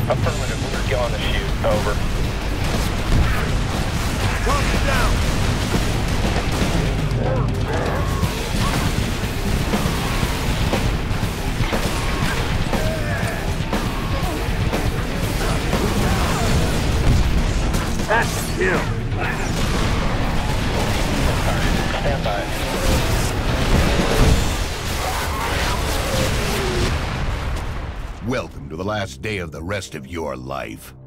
Affirmative, we're going to shoot. Over. Target down! That's the kill! Stand by. Welcome to the last day of the rest of your life.